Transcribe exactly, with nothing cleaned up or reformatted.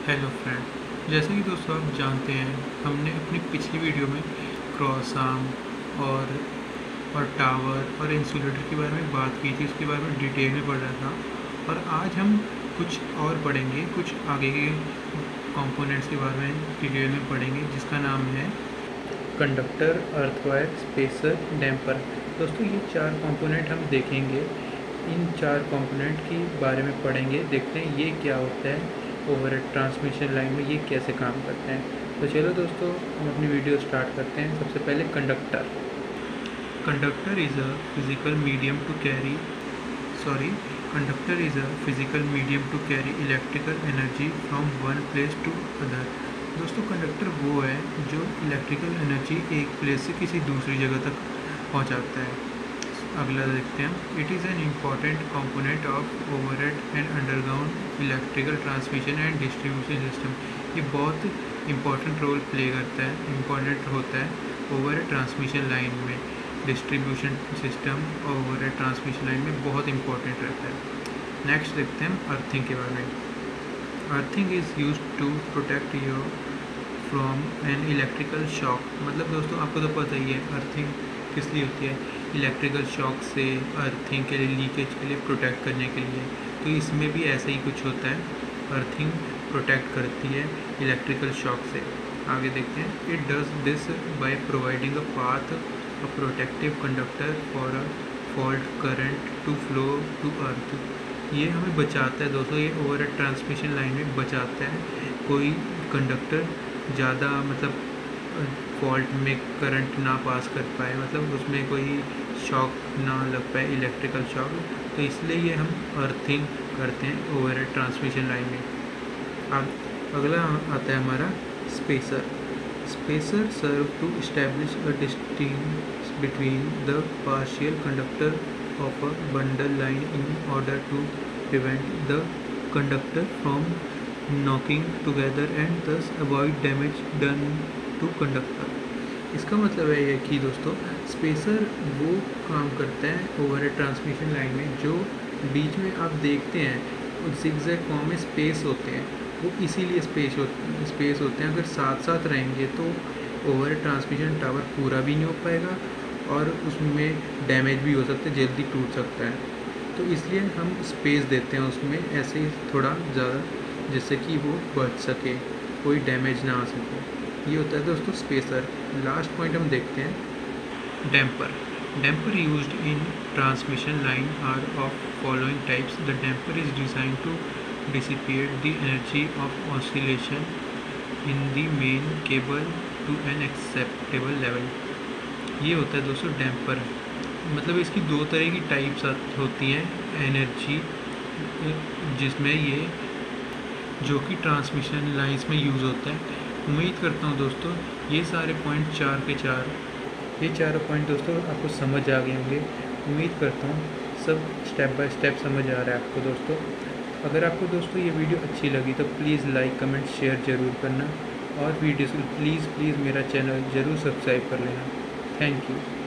Hello friend, जैसे कि दोस्तों आप जानते हैं, हमने अपनी पिछली वीडियो में क्रॉस आर्म और और टावर और इंसुलेटर के बारे में बात की थी। उसके बारे में डिटेल में पढ़ा था और आज हम कुछ और पढ़ेंगे, कुछ आगे के कंपोनेंट्स के बारे में डिटेल में पढ़ेंगे, जिसका नाम है कंडक्टर, अर्थवायर, स्पेसर, डैम्पर। दोस्तों ये चार कंपोनेंट हम देखेंगे। इन चार कंपोनेंट के बारे में पढ़ेंगे, देखते हैं ये क्या होता है ओवर ट्रांसमिशन लाइन में, ये कैसे काम करते हैं। तो चलो दोस्तों हम अपनी वीडियो स्टार्ट करते हैं। सबसे पहले conductor. Conductor is a physical medium to carry sorry conductor is a physical medium to carry electrical energy from one place to other. दोस्तों कंडक्टर वो है जो इलेक्ट्रिकल एनर्जी एक प्लेस से किसी दूसरी जगह तक पहुंचाता है। अगला देखते हैं। It is an important component of overhead and underground electrical transmission and distribution system. ये बहुत इंपॉर्टेंट रोल प्ले करता है, इम्पॉर्टेंट होता है ओवरहेड ट्रांसमिशन लाइन में। डिस्ट्रीब्यूशन सिस्टम और ओवरहेड ट्रांसमिशन लाइन में बहुत इंपॉर्टेंट रहता है। नेक्स्ट देखते हैं अर्थिंग के बारे में। Earthing is use to protect your from an electrical shock. मतलब दोस्तों आपको तो पता ही है अर्थिंग किस लिए होती है, इलेक्ट्रिकल शॉक से, अर्थिंग के लिए, लीकेज के लिए प्रोटेक्ट करने के लिए। तो इसमें भी ऐसा ही कुछ होता है, अर्थिंग प्रोटेक्ट करती है इलेक्ट्रिकल शॉक से। आगे देखते हैं। It does this by providing a path a protective conductor for a fault current to flow to earth. ये हमें बचाता है दोस्तों, ये ओवर ट्रांसमिशन लाइन में बचाता है। कोई कंडक्टर ज़्यादा मतलब फॉल्ट में करंट ना पास कर पाए, मतलब उसमें कोई शॉक ना लग पाए, इलेक्ट्रिकल शॉक। तो इसलिए ये हम अर्थिंग करते हैं ओवर ट्रांसमिशन लाइन में। अब अगला आता है हमारा spacer. Spacer serve to establish a distinction between the partial conductor of a bundle line in order to prevent the conductor from knocking together and thus avoid damage done to conductor. इसका मतलब है ये कि दोस्तों spacer वो काम करता है ओवर ट्रांसमिशन लाइन में, जो बीच में आप देखते हैं ज़िगज़ैग फॉर्म में स्पेस होते हैं, वो इसीलिए स्पेस हो स्पेस होते हैं। अगर साथ साथ रहेंगे तो ओवर ट्रांसमिशन टावर पूरा भी नहीं हो पाएगा और उसमें डैमेज भी हो सकता है, जल्दी टूट सकता है। तो इसलिए हम स्पेस देते हैं उसमें, ऐसे ही थोड़ा ज़्यादा, जिससे कि वो बच सके, कोई डैमेज ना आ सके। ये होता है दोस्तों स्पेसर। लास्ट पॉइंट हम देखते हैं damper. Damper used in transmission line are of following types. The damper is design to dissipate the energy of oscillation in the main cable to an acceptable level. ये होता है दोस्तों damper. मतलब इसकी दो तरह की टाइप्स होती हैं एनर्जी, जिसमें ये जो कि ट्रांसमिशन लाइंस में यूज़ होता है। उम्मीद करता हूँ दोस्तों ये सारे पॉइंट चार के चार ये चारों पॉइंट दोस्तों आपको समझ आ गए होंगे। उम्मीद करता हूँ सब स्टेप बाय स्टेप समझ आ रहा है आपको दोस्तों। अगर आपको दोस्तों ये वीडियो अच्छी लगी तो प्लीज़ लाइक कमेंट शेयर ज़रूर करना और वीडियो प्लीज़ प्लीज़ मेरा चैनल ज़रूर सब्सक्राइब कर लेना। Thank you.